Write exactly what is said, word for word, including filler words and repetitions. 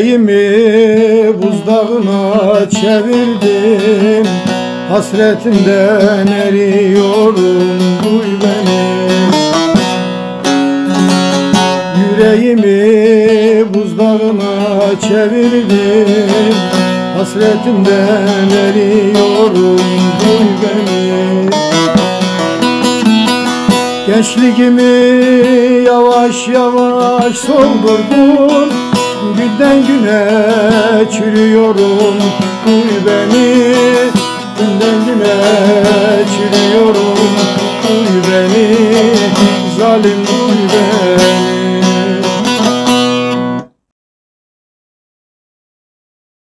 Yüreğimi buzdağına çevirdim, hasretinden eriyorum, duy beni. Yüreğimi buzdağına çevirdim, hasretinden eriyorum, duy beni. Gençliğimi yavaş yavaş soldurdun, günden güne çürüyorum, duy beni. Günden güne çürüyorum, duy beni. Zalim